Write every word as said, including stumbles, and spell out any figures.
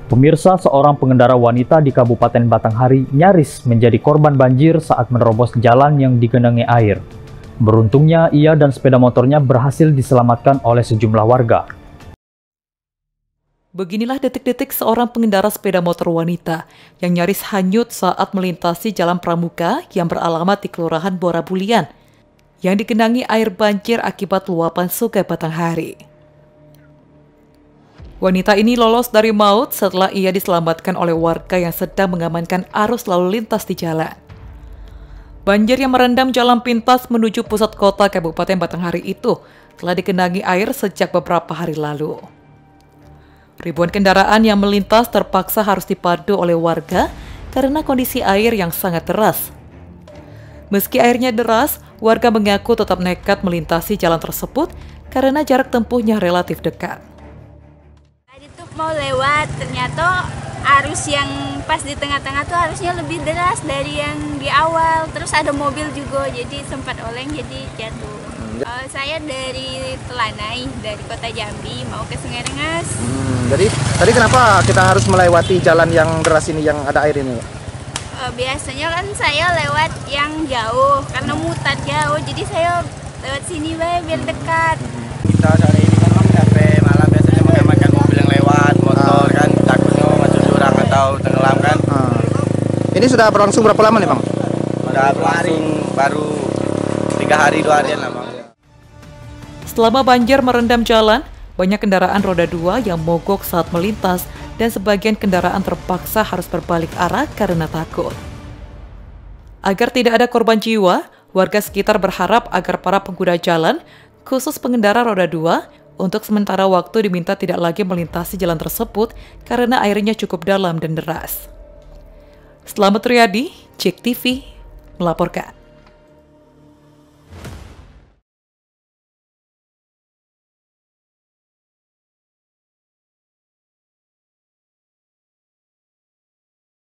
Pemirsa, seorang pengendara wanita di Kabupaten Batanghari nyaris menjadi korban banjir saat menerobos jalan yang digenangi air. Beruntungnya, ia dan sepeda motornya berhasil diselamatkan oleh sejumlah warga. Beginilah detik-detik seorang pengendara sepeda motor wanita yang nyaris hanyut saat melintasi Jalan Pramuka yang beralamat di Kelurahan Borabulian, yang digenangi air banjir akibat luapan Sungai Batanghari. Wanita ini lolos dari maut setelah ia diselamatkan oleh warga yang sedang mengamankan arus lalu lintas di jalan. Banjir yang merendam jalan pintas menuju pusat kota Kabupaten Batanghari itu telah digenangi air sejak beberapa hari lalu. Ribuan kendaraan yang melintas terpaksa harus dipadu oleh warga karena kondisi air yang sangat deras. Meski airnya deras, warga mengaku tetap nekat melintasi jalan tersebut karena jarak tempuhnya relatif dekat. Mau lewat, ternyata arus yang pas di tengah-tengah tuh harusnya lebih deras dari yang di awal. Terus ada mobil juga, jadi sempat oleng, jadi jatuh. Uh, saya dari Telanai, dari kota Jambi, mau ke Sungai Rengas. Hmm, jadi tadi kenapa kita harus melewati jalan yang deras ini, yang ada air ini? Uh, biasanya kan saya lewat yang jauh, karena mutar jauh, jadi saya lewat sini bae, biar dekat. Kita sore ini kan sampai malam biasanya mengamankan mobil yang lewat, motor ah. kan takutnya masuk jurang atau tenggelam kan. Ah. Ini sudah berlangsung berapa lama nih Bang? Sudah berlangsung baru tiga hari dua harian lah Bang. Selama banjir merendam jalan, banyak kendaraan roda dua yang mogok saat melintas dan sebagian kendaraan terpaksa harus berbalik arah karena takut. Agar tidak ada korban jiwa, warga sekitar berharap agar para pengguna jalan, khusus pengendara roda dua, untuk sementara waktu diminta tidak lagi melintasi jalan tersebut karena airnya cukup dalam dan deras. Selamat Riyadi, Cek T V, melaporkan.